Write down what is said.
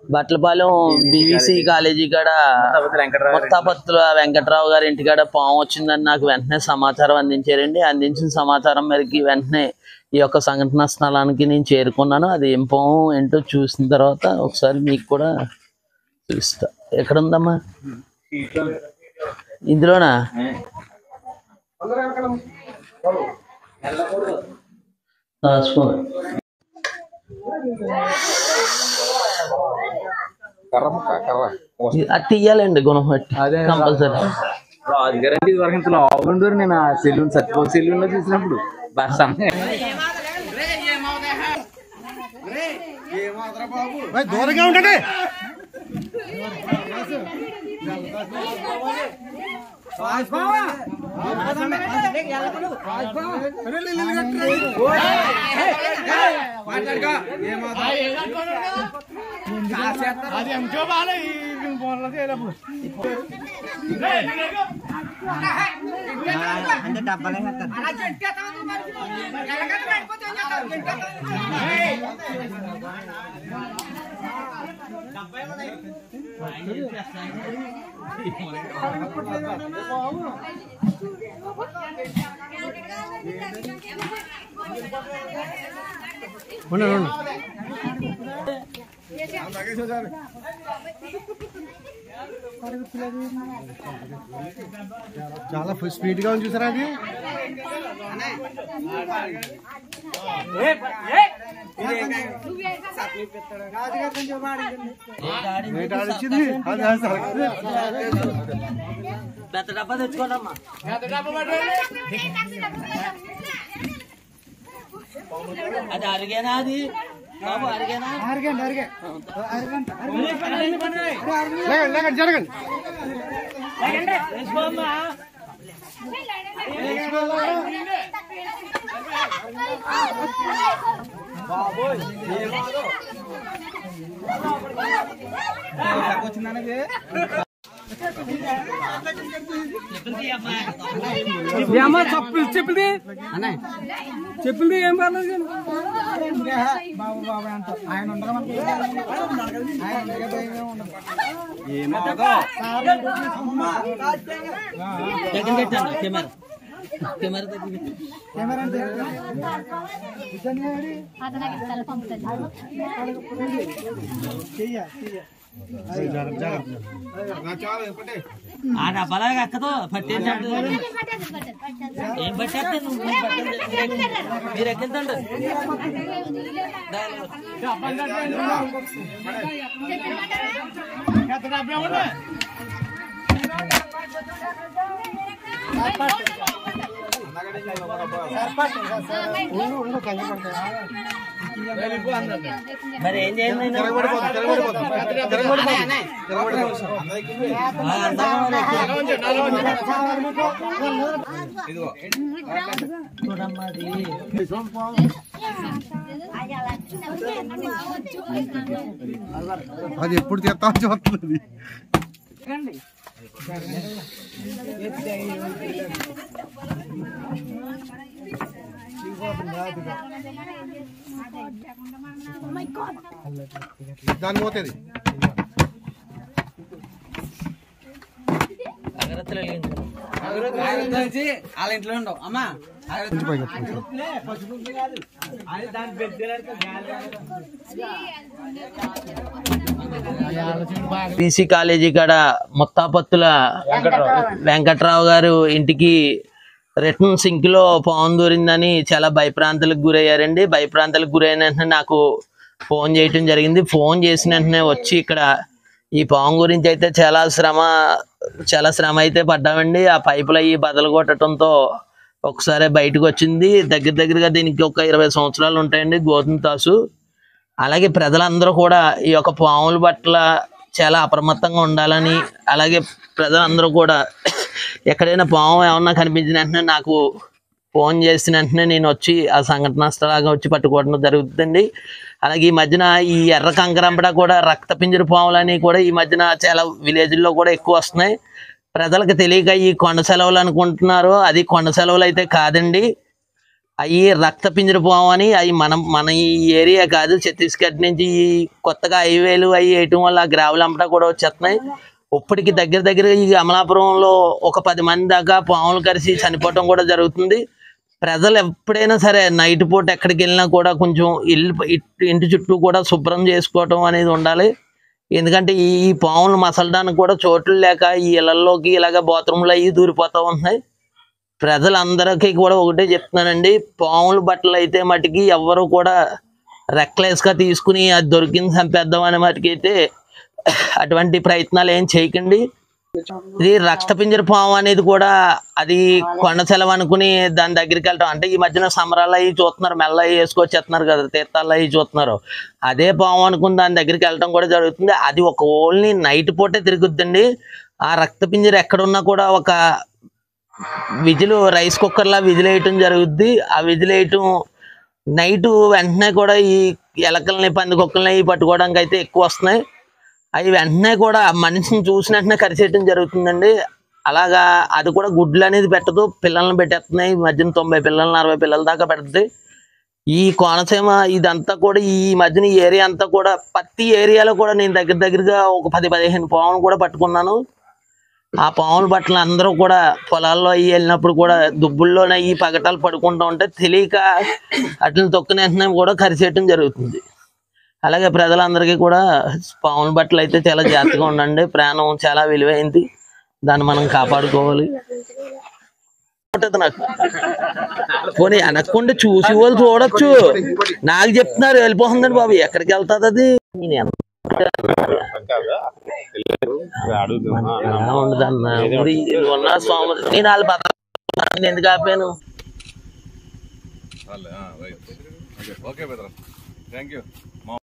బట్లపాలెం BVC college కాడ ముత్తాపత్తుల వెంకట్రావు గారి ఇంటికాడ పాము వచ్చిందని నాకు వెంటనే సమాచారం అందించారండి. అందించిన సమాచారం మేరకు వెంటనే ఈ యొక్క సంఘటన స్థలానికి నేను చేరుకున్నాను. అది ఏం పాము ఏంటో చూసిన తర్వాత ఒకసారి మీకు కూడా చూస్తా. ఎక్కడ ఉందమ్మా? ఇందులోనా? అది తీయాలండి గుణం కంపల్సరీ. రాజుగారంటే ఇదివరకు ఇంత లావుండరు. నేను ఆ సెలూన్ సత్యపోక సెలూన్ లో చూసినప్పుడు బస్ దూరంగా ఉండండి. అది ఎంతో బాగా అంటే డబ్బాలే చాలా స్పీడ్ గా ఉంది చూసారా? అది పెద్ద డబ్బా తెచ్చుకోండమ్మా. అది అరిగేనా? అది బాబు అరిగేనా? జరగండి. చెప్పులది చెప్పులది ఏం పర్లేదు. బాబు బాబు అంట ఆయన ఉండగా ఆ డబ్బాలాగా ఎక్కదు పట్టేసాడు. ఏం పట్టేస్తే మీరు ఎక్కిందండి. మరి ఏం చేయండి? అది ఎప్పుడు చేస్తా చూస్తుంది. దాని పోతుంది. వాళ్ళ ఇంట్లో ఉండవు అమ్మా. బీసీ కాలేజీ కాడ ముత్తాపత్తుల వెంకట్రావు గారు ఇంటికి రిటర్న్ సింక్ లో పాము దూరిందని చాలా భయప్రాంతాలకు గురయ్యారండి. భయప్రాంతాలకు గురైన వెంటనే నాకు ఫోన్ చేయటం జరిగింది. ఫోన్ చేసిన వెంటనే వచ్చి ఇక్కడ ఈ పాము గురించి అయితే చాలా శ్రమ అయితే పడ్డామండి. ఆ పైపులు అవి బదలు కొట్టడంతో ఒకసారి బయటకు వచ్చింది. దగ్గరగా దీనికి ఒక 20 సంవత్సరాలు ఉంటాయండి గోధుమ తాసు. అలాగే ప్రజలందరూ కూడా ఈ యొక్క పాముల పట్ల చాలా అప్రమత్తంగా ఉండాలని, అలాగే ప్రజలందరూ కూడా ఎక్కడైనా పాము ఏమన్నా కనిపించిన వెంటనే నాకు ఫోన్ చేసిన వెంటనే నేను వచ్చి ఆ సంఘటన స్థలాగా వచ్చి పట్టుకోవడం జరుగుతుందండి. అలాగే ఈ మధ్యన ఈ ఎర్ర కంకరంపడ కూడా రక్తపింజర పాములని కూడా ఈ మధ్యన చాలా విలేజ్ల్లో కూడా ఎక్కువ వస్తున్నాయి. ప్రజలకు తెలియక ఈ కొండ సెలవులు అనుకుంటున్నారు. అది కొండ సెలవులు అయితే కాదండి. అవి రక్త పింజర పాము అని అవి మన ఈ ఏరియా కాదు, ఛత్తీస్గఢ్ నుంచి కొత్తగా హైవేలు అవి వేయటం వల్ల ఆ గ్రావులు అంతా కూడా వచ్చేస్తున్నాయి. ఇప్పటికి దగ్గర ఈ అమలాపురంలో ఒక 10 మంది దాకా పాములు కరిసి చనిపోవటం కూడా జరుగుతుంది. ప్రజలు ఎప్పుడైనా సరే నైట్ పూట ఎక్కడికి వెళ్ళినా కూడా కొంచెం ఇంటి చుట్టూ కూడా శుభ్రం చేసుకోవటం అనేది ఉండాలి. ఎందుకంటే ఈ పాములు మసలడానికి కూడా చోట్లు లేక ఈ ఇళ్లలోకి ఇలాగ బాత్రూంలో అవి దూరిపోతూ ఉంటున్నాయి. ప్రజలందరికీ కూడా ఒకటే చెప్తున్నానండి, పాముల బట్టలు అయితే మటుకి ఎవరు కూడా రెక్లెస్గా తీసుకుని అది దొరికింది చంపేద్దాం అనే మటుకైతే అటువంటి ప్రయత్నాలు ఏం చేయకండి. ఇది రక్త పింజర పాము అనేది కూడా అది కొండ సెలవు అనుకుని దాని దగ్గరికి వెళ్ళటం, అంటే ఈ మధ్యన సంబరాలు అవి చూస్తున్నారు, మెల్ల వేసుకొచ్చేస్తున్నారు కదా, తీర్థాలు అవి చూస్తున్నారు. అదే పాము అనుకుని దాని దగ్గరికి వెళ్ళటం కూడా జరుగుతుంది. అది ఒక ఓన్లీ నైట్ పూటే తిరుగుద్దండి. ఆ రక్త పింజర ఎక్కడున్నా కూడా ఒక విజిల్ రైస్ కుక్కర్లా విజిల్ వేయటం జరుగుద్ది. ఆ విజిల్ వేయటం నైటు వెంటనే కూడా ఈ ఎలకల్ని పందికొక్కల్ని పట్టుకోవడానికి అయితే ఎక్కువ వస్తున్నాయి. అవి వెంటనే కూడా మనిషిని చూసిన వెంటనే కరిచేయటం జరుగుతుందండి. అలాగా అది కూడా గుడ్లు అనేది పెట్టదు, పిల్లల్ని పెట్టేస్తున్నాయి. ఈ మధ్యన 90 పిల్లలు 40 పిల్లల దాకా పెడుతుంది. ఈ కోనసీమ ఇదంతా కూడా ఈ మధ్యన ఈ ఏరియా అంతా కూడా ప్రతి ఏరియాలో కూడా నేను దగ్గరగా ఒక 10-15 పాములు కూడా పట్టుకున్నాను. ఆ పాముల బట్టలు అందరూ కూడా పొలాల్లో అవి వెళ్ళినప్పుడు కూడా దుబ్బుల్లోనే ఈ పగటాలు పడుకుంటూ ఉంటే తెలియక అట్లని తొక్కిన వెంటనే కూడా కరిచేయటం జరుగుతుంది. అలాగే ప్రజలందరికీ కూడా పాముల బట్టలు అయితే చాలా జాగ్రత్తగా ఉండండి. ప్రాణం చాలా విలువైంది, దాన్ని మనం కాపాడుకోవాలి. నాకు పోనీ అనకుండా చూసి వాళ్ళు చూడొచ్చు, నాకు చెప్తున్నారు వెళ్ళిపోతుందండి బాబు, ఎక్కడికి వెళ్తుంది అది ఉండదన్న ఉన్న స్వామి. నేను వాళ్ళు బతకని ఎందుకు ఆపాను? Okay, thank you.